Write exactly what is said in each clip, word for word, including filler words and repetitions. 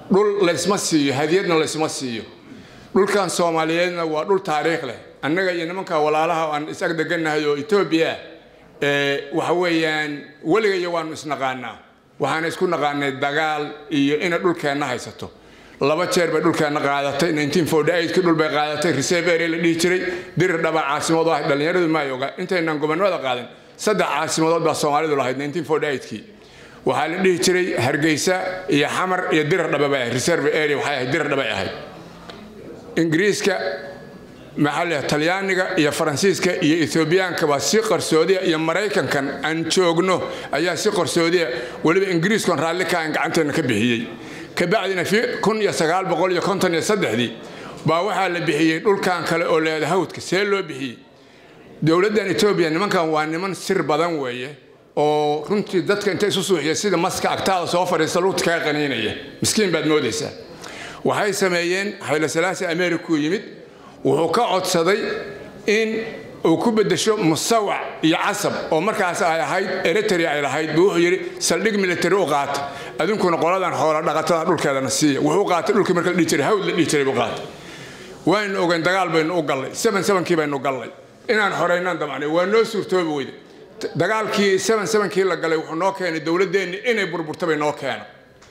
dhul la isma siiyo hadiyadna la isma siiyo dhulkan Soomaaliyeedna waa dhul taariikh leh annaga iyo nimanka walaalaha aan isag deganahay oo Itoobiya ee waxa weeyaan waliga waan isnaqaanaa waxaan isku naqaanay dagaal iyo in dhulkeena haysato laba jeer bay dhulkeena qaadatay nineteen forty-eight ka dhul bay qaadatay reserve area la dhigi jiray dir dhaba caasimad ah dhalinyaradu ma yoga intaynan gobolnimada qaadan saddex caasimadood baa Soomaalidu lahayd nineteen forty-eight kii waxa la dhigi jiray Hargeysa iyo Xamar iyo dir dhaba bay reserve area waxa ay dir dhaba ahayd Ingiriiska maxalliga Talyaaniga iyo Faransiiska iyo Ethiopiaanka waa si qarsoodiya iyo Mareykankan aan joogno ayaa si qarsoodiya waliba Ingiriiskan raalli ka aan gacanteena ka bixiyay ka bacdina fi kun iyo sagaal boqol iyo konton iyo saddex baa waxa la bixiyay dhulkan kale oo leedahay hawdka see loo bixiyay dawladda Ethiopia nimankan waa niman sir badan weeye oo runtii dadka inta isu suuxiyay sida maska agtaada soo fariisto luut ka qaniinaya miskiin baad moodaysaa waxay sameeyeen Hayle Selassie America yimid wuxuu ka codsaday in uu ku bedesho musawac iyo casab oo markaas ay ahayd Eritrea ay lahayd wuxuu yiri saldhig military oo qaata adinkuna qoladan xoolo dhaqatada dhulkeedana siiya wuxuu qaatay dhulkii marka la dhijay hawd la dhijay buu qaatay waan ogaan dagaal baynu u galay seventy-seven kii baynu galay inaan xoreynaan damacnay waa noo suurtoobi weyday dagaalkii seventy-seven kii la galay wuxuu noo keenay dawladdeena inay burburtay noo keenay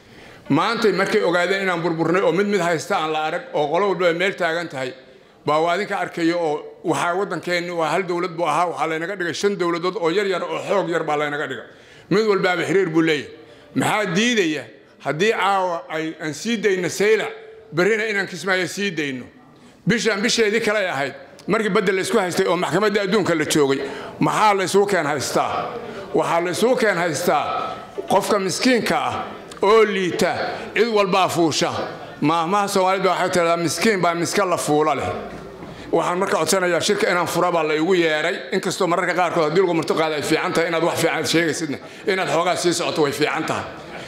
maanta markay ogaadeen inaan burburnay oo mid mid haysta aan la arag oo qolo walba meel taagan tahay baa waadinka arkayo oo waxa wadankeenu waa hal dawlad buu ahaa waxa la inaga dhigay shan dawladood oo yar yar oo xoog yar baa la inaga dhigay mid walba xiriir buu leeyahay maxaa diidaya hadii caawa ay aan sii deyno sayla barina inaan kismaayo sii deyno bishaan bisheedii kale ahayd markii badal la isku haystay oo maxkamadda adduunka la joogay maxaa la isugu keen haystaa waxa la isugu keen haystaa qofka miskiinka ah oo liita cid walba fuusha ma ma Soomaalidu waxa tirada miskiin baa miska la fuula leh waxaan marka codsanayaa shirka inaan furaba la igu yeeray inkastoo mararka qaar kood dilku marto qaad ay fiican tahay inaad wax fiican sheegaysidna inaad xoogaa sii socoto way fiican tahay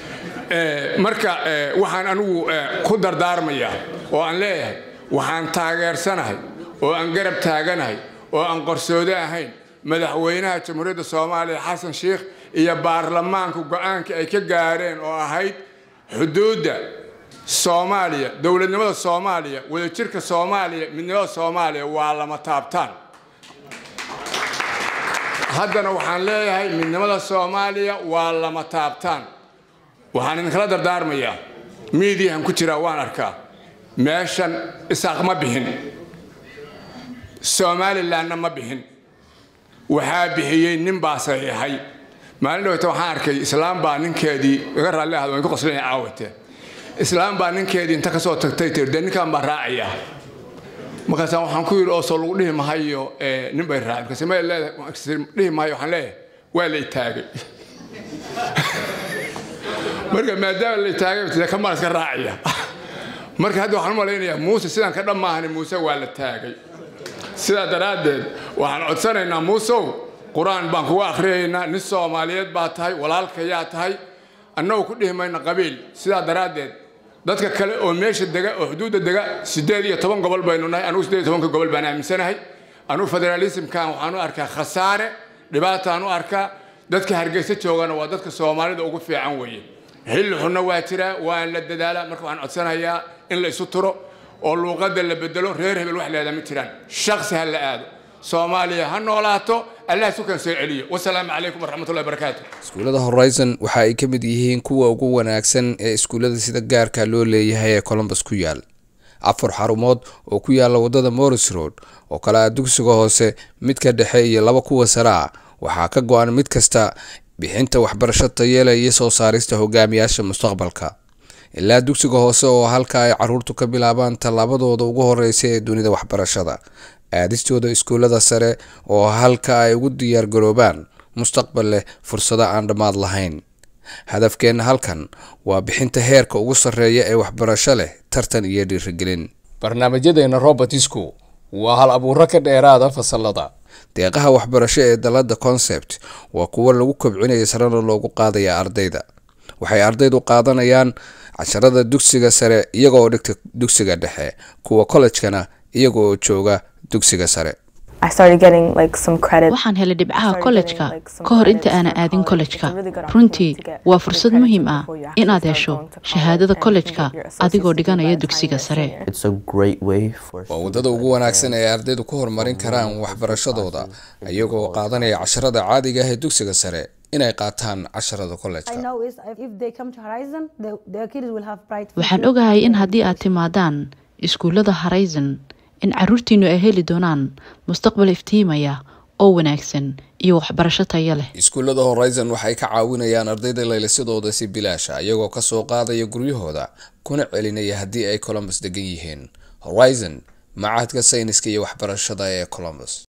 ee marka waxaan anigu ku dardaarmayaa oo aan leeyahay waxaan taageersanahay oo aan garab taaganahay oo aan qorsoodo ahayn madaxweynaha Jamhuuriyadda Soomaaliya Xasan Sheekh iyo baarlamaanka go'aanka ay ka gaareen oo ahayd xuduudda Soomaaliya dawladnimada Soomaaliya wadajirka Soomaaliya midnimada Soomaaliya waa lama taabtaan haddana waxaan leeyahay midnimada Soomaaliya waa lama taabtaan waxaan in kala dardaarmayaa meediyahan ku jira waan arkaa meeshan isaaq ma bixin Somaliland ma bixin waxa bixiyay nin baa saxiixay maalin dhawta waxaan arkay islaam baa ninkeedii iga raali ah oo ku qoslayay caawate islaam baa ninkeedii inta ka soo tagtay tirday ninkan baa raacaya markaas waxaan ku yiri oo soo lagu dhihi mahayo ee nin bay raacay kasi ma leedahay dhihi mahayo waxaan leeyahay waa la taagay marka maadaama la taagay tii ka ma iska raacaya marka hadda waxaan maleynayaa Muuse sidaan ka dhamaahan Muuse waa la taagay sida daraadeed waxaan codsanaynaa Muuse Quraan baan ku akhriyeynaa nin Soomaaliyeed baa tahay walaalka yaa tahay annagu ku dhimayna qabiil sida daraadeed dadka kale oo meesha dega oo xuduudda dega sideed iyo toban gobol baynu nahay anu sideed iyo toban gobol baan aaminsanahay anu federalism kan waxaan u arkaa khasaare dhibaato aan u arkaa dadka Hargeysa joogana waa dadka Soomaalida ugu fiican weeye xil xunna waa jira waa la dadaala marka waxaan codsanayaa in la isu tiro oo luqadda la bedelo reer hebel wax leedahay ma jiraan shakhsi hal la aado Soomaaliya ha noolaato Allah sukan soo celiyo wassalaamu alaykum warahmatullahi wabarakatuh iskuulada Horizon waxa ay kamid yihiin kuwa ugu wanaagsan ee iskuulada sida gaarka loo leeyahay ee Columbus ku yaal afar xarumood oo ku yaala wadada Morris Road oo kala dugsiga hoose midka dhexe iyo laba kuwa sare waxa ka go'an mid kasta bixinta waxbarasho tayo leh iyo soo saarista hogaamiyaasha mustaqbalka ilaa dugsiga hoose oo halka ay caruurtu ka bilaabaan talaabadooda ugu horeysay ee dunida waxbarashada aadistooda iskuulada sare oo halka ay ugu diyaar garoobaan mustaqbal leh fursado aan dhamaad lahayn hadafkeena halkan waa bixinta heerka ugu sareeya ee waxbarasho leh tartan iyo dhiirigelin barnaamijyadeena Robert Isku waa hal abuur ka dheeraada fasalada deeqaha waxbarasho ee dalada concept waa kuwa lagu kobcinayo sarana loogu qaadayo ardayda waxay ardaydu qaadanayaan casharada dugsiga sare iyagoo dhigta dugsiga dhexe kuwa college-kana iyagoo jooga dugsiga sare I started getting like some credit. waxaan helay dhibcaha college-ka ka hor inta aan aadin college-ka runtii waa fursad muhiim ah inaad hesho shahaadada college-ka adigoo dhiganaya dugsiga sare. It's a great way for waa wadada ugu wanaagsan ee ardaydu ku horumarin karaan waxbarashadooda iyagoo qaadanaya casharada caadiga ah ee dugsiga sare inay qaataan casharada college-ka. waxaan ogahay in haddii aad timaadaan iskuulada Horizon in caruurtiinu ay heli doonaan mustaqbal iftiimaya oo wanaagsan iyo waxbarasho tayo leh. iskuulada Horizon waxay ka caawinayaan ardayda laylisadooda si bilaash ah iyagoo ka soo qaadaya guryahooda kuna celinaya haddii ay Columbus degan yihiin. Horizon macahadka sayniska iyo waxbarashada ee Columbus.